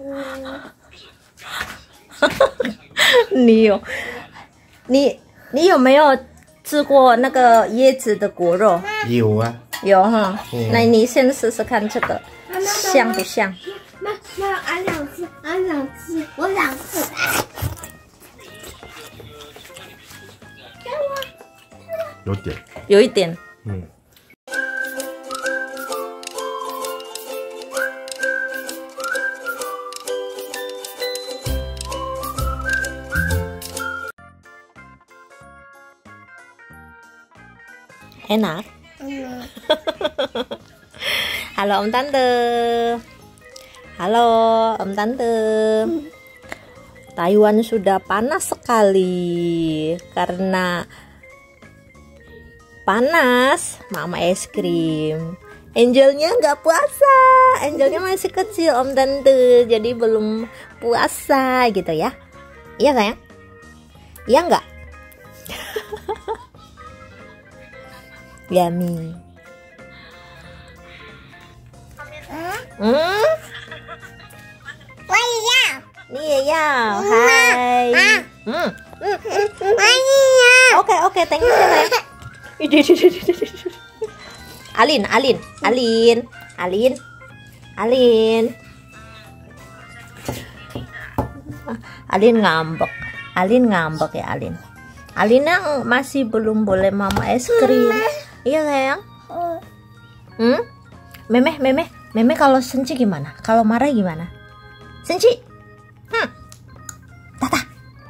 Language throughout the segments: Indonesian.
你有没有吃过那个椰子的果肉？ 有啊， 有哈。那你先试试看这个像不像？ 妈，俺想吃，我想吃。 有一点。 Enak. Halo Om Tante. Halo Om Tante. Taiwan sudah panas sekali karena panas. Mama es krim. Angelnya nggak puasa. Angelnya masih kecil Om Tante, jadi belum puasa gitu ya. Iya sayang? Iya nggak? Yummy. Hai. Oke, thank you sayang. Alin. Alin ngambek ya Alin. Alin yang masih belum boleh mama es krim. Iya sayang. Meme kalau Senci gimana? Kalau marah gimana? Senci. Tata.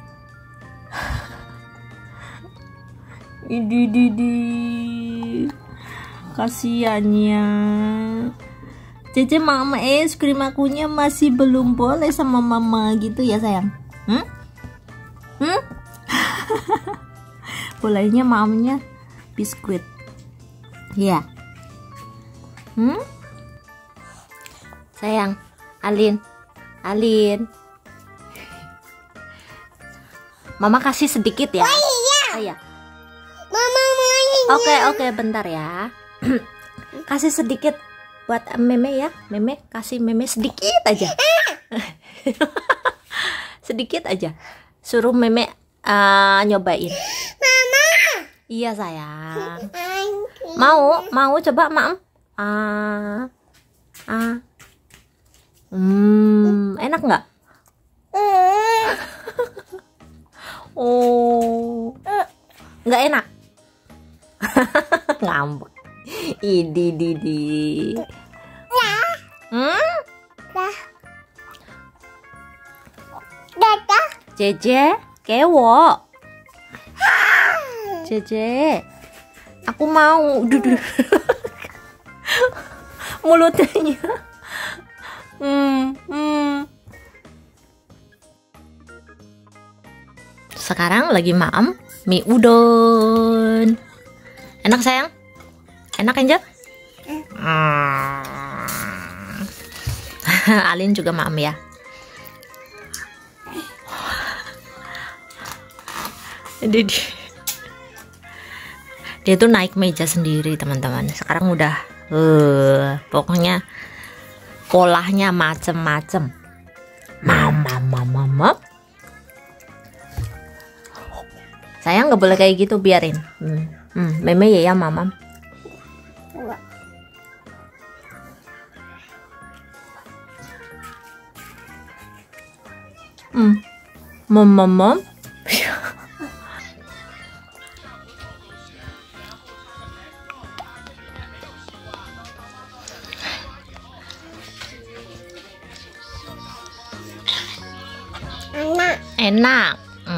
Didi. Kasiannya. Cece mama es krim akunya masih belum boleh sama mama gitu ya sayang. Bolehnya mamanya biskuit. Iya. Sayang, Alin. Mama kasih sedikit ya. Oh iya. Mama mau ini. Oke, bentar ya. Kasih sedikit buat Meme ya. Meme kasih Meme sedikit aja. Sedikit aja. Suruh Meme nyobain. Mama. Iya sayang. Mau coba Mam? Enak nggak? Oh, nggak enak. Ngambek. Didi. Jeje, kewo. Jeje, aku mau. Mulutnya. Sekarang lagi maem mie udon. Enak sayang? Enak Angel? Alin juga maem ya. Dia tuh naik meja sendiri teman-teman. Sekarang udah pokoknya polahnya macem-macem. Mama. Sayang nggak boleh kayak gitu, biarin. Meme ya mama. Mama. Enak.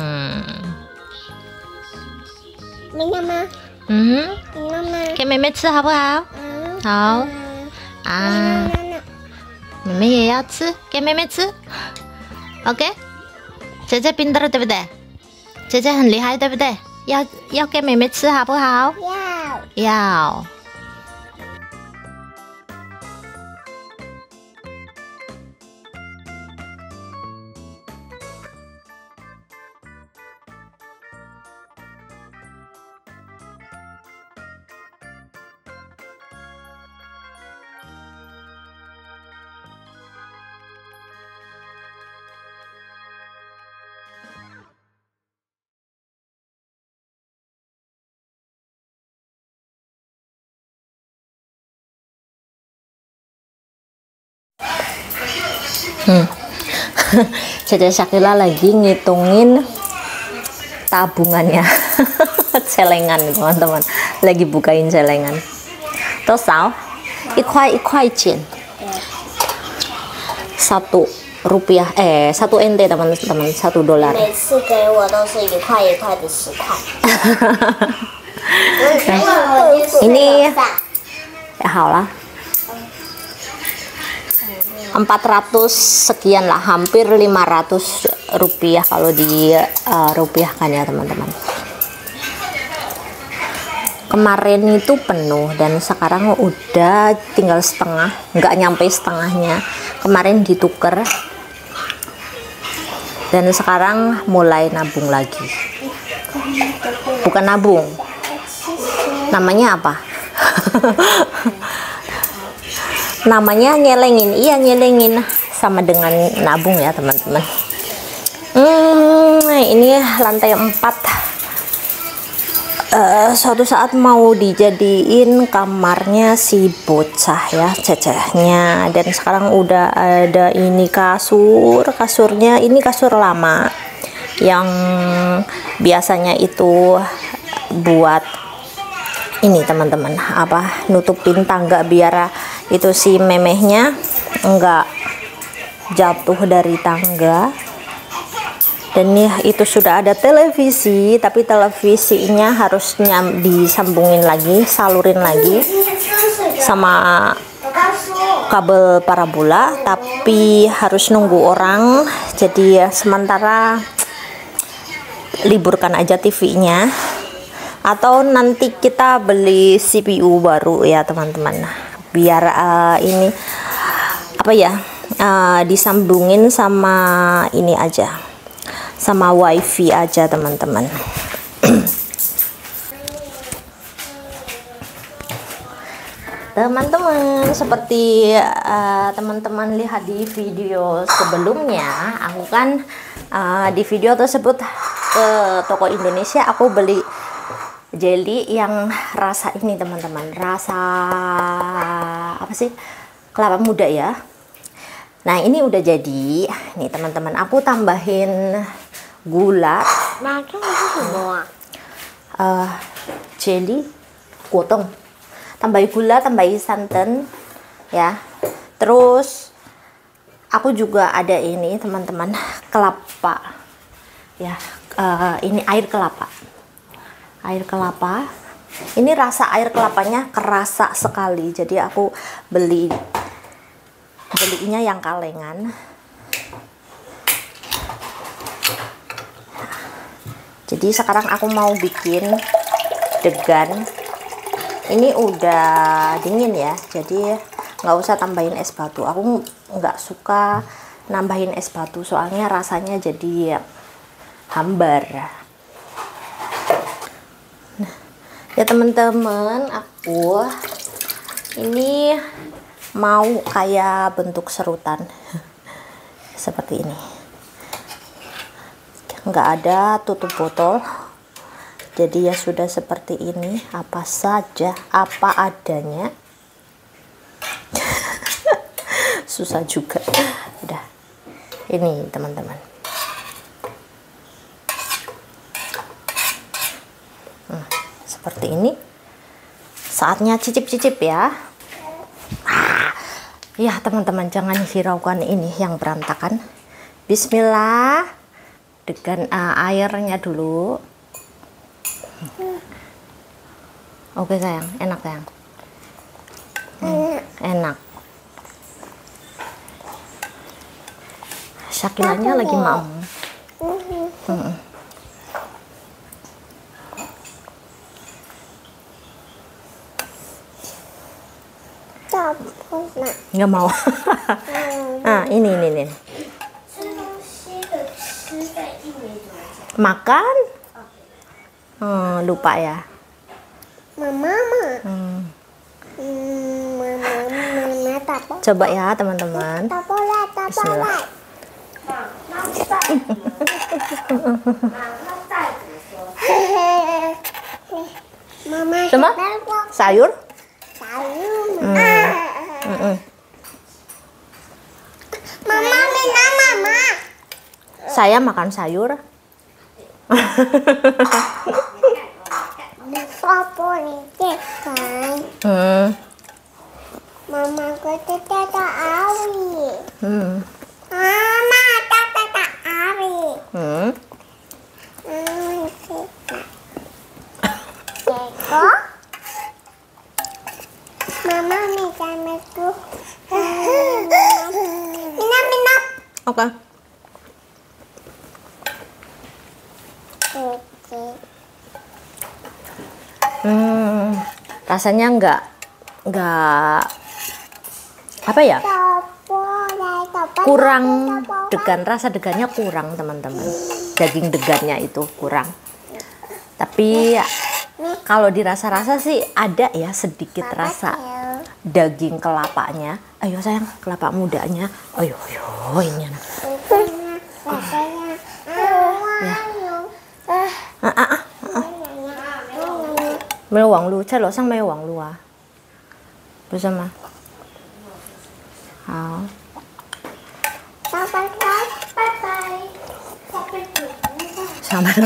给妹妹吃好不好？好。妹妹也要吃，给妹妹吃。OK。姐姐pintar对不对？姐姐很厉害对不对？要给妹妹吃好不好？要。 Cece Shakila lagi ngitungin tabungannya. Celengan teman-teman, lagi bukain celengan. Terus sao? Ikhwai cien. 1 rupiah, 1 NT teman-teman, 1 dolar. 每次给我都是1块1块的10块。 Ini ya halah 400 sekian lah, hampir 500 rupiah kalau di rupiahkan ya teman-teman. Kemarin itu penuh dan sekarang udah tinggal setengah, nggak nyampe setengahnya. Kemarin ditukar dan sekarang mulai nabung lagi. Bukan nabung, namanya apa? Namanya nyelengin. Iya, nyelengin, sama dengan nabung ya teman-teman. Ini lantai 4. Suatu saat mau dijadiin kamarnya si bocah ya, cecehnya. Dan sekarang udah ada ini kasurnya ini kasur lama yang biasanya itu buat ini teman-teman, apa, nutupin tangga biar itu si memehnya enggak jatuh dari tangga. Dan itu sudah ada televisi, tapi televisinya harus disambungin lagi, salurin lagi sama kabel parabola, tapi harus nunggu orang. Jadi ya sementara liburkan aja TV-nya, atau nanti kita beli CPU baru ya teman-teman, biar ini apa ya, disambungin sama ini aja, sama wifi aja teman-teman. Teman-teman, seperti teman-teman lihat di video sebelumnya, aku kan di video tersebut ke toko Indonesia aku beli jelly yang rasa ini teman-teman, rasa apa sih, kelapa muda ya. Nah ini udah jadi nih teman-teman, aku tambahin gula, jelly gotong, tambahin gula, tambahin santan ya. Terus aku juga ada ini teman-teman, kelapa ya, ini air kelapa. Ini rasa air kelapanya kerasa sekali, jadi aku belinya yang kalengan. Jadi sekarang aku mau bikin degan. Ini udah dingin ya, jadi nggak usah tambahin es batu. Aku nggak suka nambahin es batu, soalnya rasanya jadi hambar. Nah, ya teman-teman, aku ini mau kayak bentuk serutan seperti ini, nggak ada tutup botol, jadi ya sudah seperti ini, apa saja, apa adanya. Susah juga. Udah ini teman-teman, seperti ini. Saatnya cicip-cicip ya. Ya teman-teman, jangan hiraukan ini yang berantakan. Bismillah, dengan airnya dulu. Oke sayang, enak sayang. Enak. Shakilanya lagi mau. Nggak mau. Nah ini makan. Lupa ya mama. Coba ya teman-teman. Bismillah. Sama sayur. Mama Saya makan sayur. Mama kata tata awi. Mama tata awi. Teko. Mama minta metu. Minap. Oke. Rasanya nggak apa ya, kurang degan, rasa degannya kurang teman-teman, daging degannya itu kurang, tapi kalau dirasa-rasa sih ada ya sedikit rasa daging kelapanya. Ayo sayang, kelapa mudanya, ayo ini anak. Ya. Mày Hoàng Lu, chắc lỗ sang mày Hoàng Lu à? Được chưa mà? Hảo. Sao mà?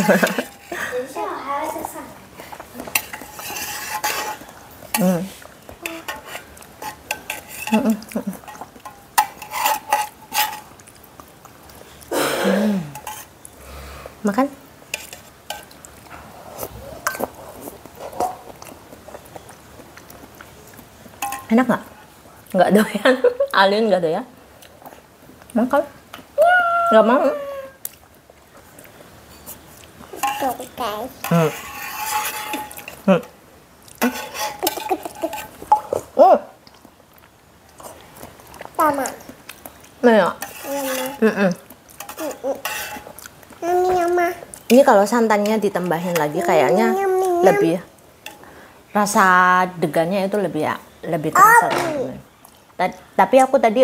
Makan? Enak nggak? Nggak doyan. Alin nggak doyan. Makan? Nggak mau. Sama. Iya. Ini kalau santannya ditambahin lagi kayaknya lebih, rasa degannya itu lebih terasa teman-teman. Tapi aku tadi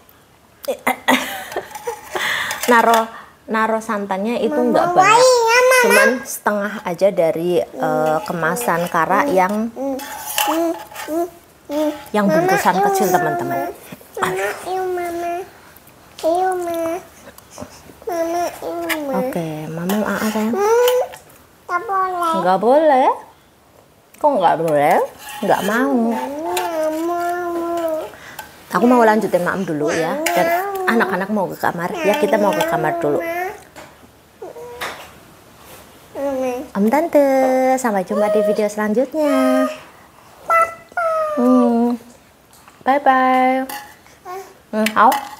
naro santannya itu nggak banyak, cuman setengah aja dari kemasan kara yang bungkusan kecil teman-teman. Oke, mama mau sayang? Nggak boleh. Kok nggak boleh? Nggak mau. Aku mau lanjutin maem dulu ya, dan anak-anak mau ke kamar. Ya kita mau ke kamar dulu. Om Tante, sampai jumpa di video selanjutnya. Bye bye. Hảo.